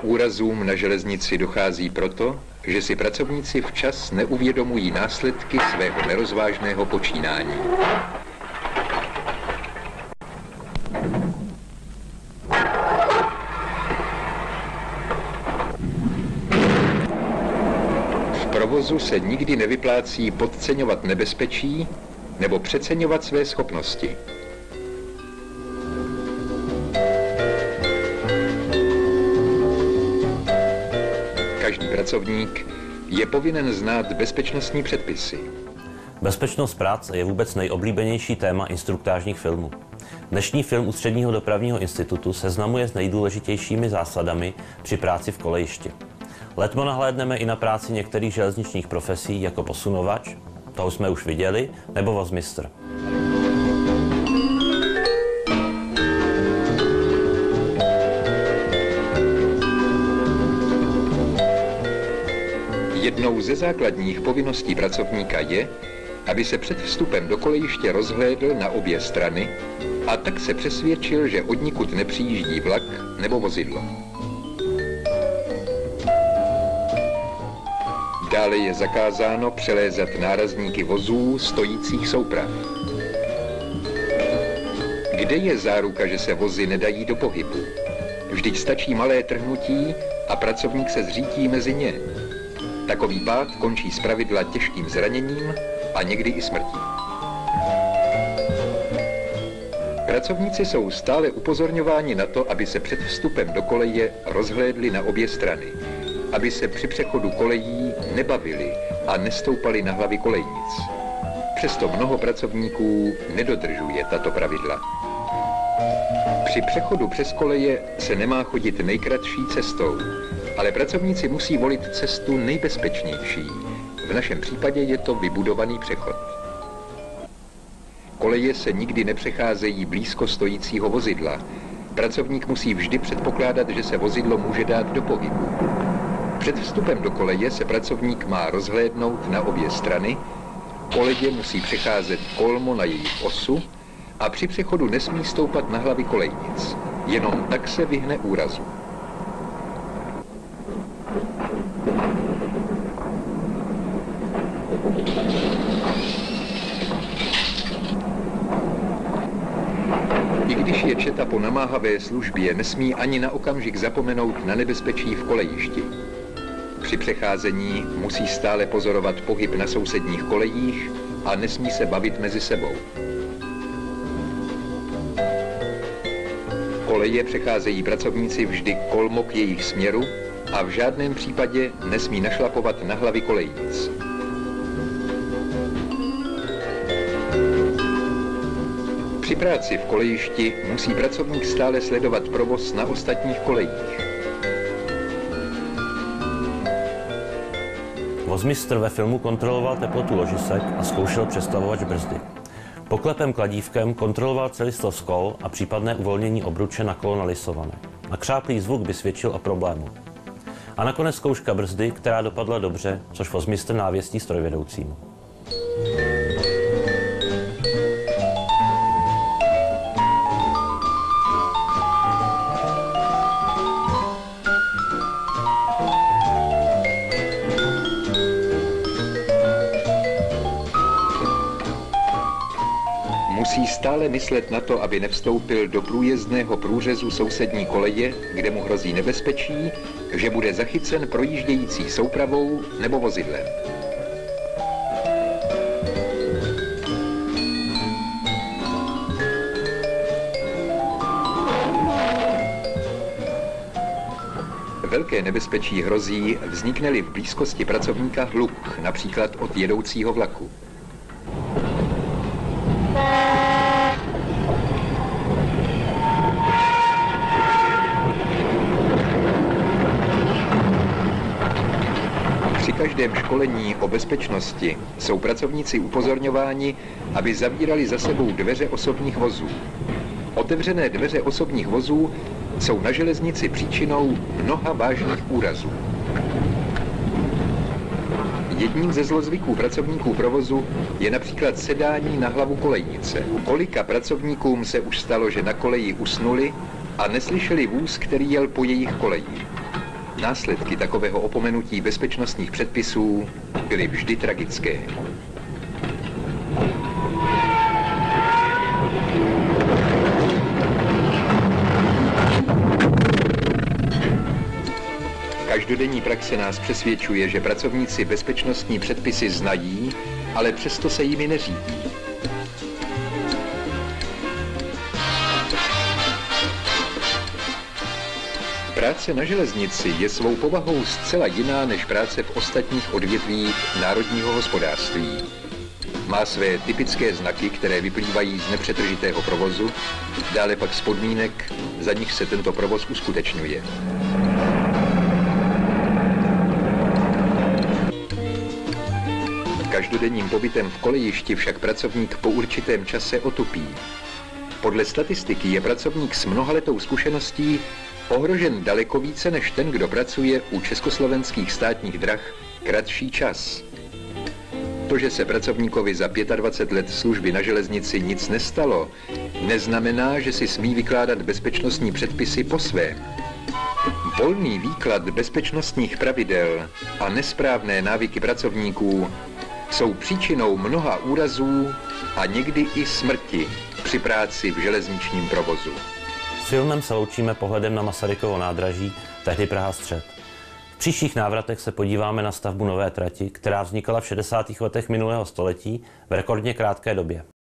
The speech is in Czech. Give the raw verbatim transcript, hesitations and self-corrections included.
úrazům na železnici dochází proto, že si pracovníci včas neuvědomují následky svého nerozvážného počínání. V provozu se nikdy nevyplácí podceňovat nebezpečí nebo přeceňovat své schopnosti. Každý pracovník je povinen znát bezpečnostní předpisy. Bezpečnost práce je vůbec nejoblíbenější téma instruktážních filmů. Dnešní film Ústředního dopravního institutu seznamuje s nejdůležitějšími zásadami při práci v kolejišti. Letmo nahlédneme i na práci některých železničních profesí jako posunovač, toho jsme už viděli, nebo vozmistr. Jednou ze základních povinností pracovníka je, aby se před vstupem do kolejiště rozhlédl na obě strany a tak se přesvědčil, že odnikud nepřijíždí vlak nebo vozidlo. Dále je zakázáno přelézat nárazníky vozů stojících souprav. Kde je záruka, že se vozy nedají do pohybu? Vždyť stačí malé trhnutí a pracovník se zřítí mezi ně. Takový pád končí zpravidla těžkým zraněním a někdy i smrtí. Pracovníci jsou stále upozorňováni na to, aby se před vstupem do koleje rozhlédli na obě strany, aby se při přechodu kolejí nebavili a nestoupali na hlavy kolejnic. Přesto mnoho pracovníků nedodržuje tato pravidla. Při přechodu přes koleje se nemá chodit nejkratší cestou, ale pracovníci musí volit cestu nejbezpečnější. V našem případě je to vybudovaný přechod. Koleje se nikdy nepřecházejí blízko stojícího vozidla. Pracovník musí vždy předpokládat, že se vozidlo může dát do pohybu. Před vstupem do koleje se pracovník má rozhlédnout na obě strany, koleje musí přecházet kolmo na jejich osu a při přechodu nesmí stoupat na hlavy kolejnic. Jenom tak se vyhne úrazu. I když je četa po namáhavé službě, nesmí ani na okamžik zapomenout na nebezpečí v kolejišti. Při přecházení musí stále pozorovat pohyb na sousedních kolejích a nesmí se bavit mezi sebou. Koleje přecházejí pracovníci vždy kolmo k jejich směru a v žádném případě nesmí našlapovat na hlavy kolejnic. Při práci v kolejišti musí pracovník stále sledovat provoz na ostatních kolejích. Vozmistr ve filmu kontroloval teplotu ložisek a zkoušel přestavovač brzdy. Poklepem kladívkem kontroloval celistvost kol a případné uvolnění obruče na kolo nalisované. Nakřáplý zvuk by svědčil o problému. A nakonec zkouška brzdy, která dopadla dobře, což vozmistr návěstí strojvedoucímu. Musí stále myslet na to, aby nevstoupil do průjezdného průřezu sousední koleje, kde mu hrozí nebezpečí, že bude zachycen projíždějící soupravou nebo vozidlem. Velké nebezpečí hrozí, vznikne-li v blízkosti pracovníka hluk, například od jedoucího vlaku. Při každém školení o bezpečnosti jsou pracovníci upozorňováni, aby zavírali za sebou dveře osobních vozů. Otevřené dveře osobních vozů jsou na železnici příčinou mnoha vážných úrazů. Jedním ze zlozvyků pracovníků provozu je například sedání na hlavu kolejnice. Kolika pracovníkům se už stalo, že na koleji usnuli a neslyšeli vůz, který jel po jejich koleji. Následky takového opomenutí bezpečnostních předpisů byly vždy tragické. Každodenní praxe nás přesvědčuje, že pracovníci bezpečnostní předpisy znají, ale přesto se jimi neřídí. Práce na železnici je svou povahou zcela jiná než práce v ostatních odvětvích národního hospodářství. Má své typické znaky, které vyplývají z nepřetržitého provozu, dále pak z podmínek, za nich se tento provoz uskutečňuje. Každodenním pobytem v kolejišti však pracovník po určitém čase otupí. Podle statistiky je pracovník s mnohaletou zkušeností ohrožen daleko více než ten, kdo pracuje u československých státních drah kratší čas. To, že se pracovníkovi za dvacet pět let služby na železnici nic nestalo, neznamená, že si smí vykládat bezpečnostní předpisy po svém. Volný výklad bezpečnostních pravidel a nesprávné návyky pracovníků jsou příčinou mnoha úrazů a někdy i smrti při práci v železničním provozu. S filmem se loučíme pohledem na Masarykovo nádraží, tehdy Praha-střed. V příštích návratech se podíváme na stavbu nové trati, která vznikala v šedesátých letech minulého století v rekordně krátké době.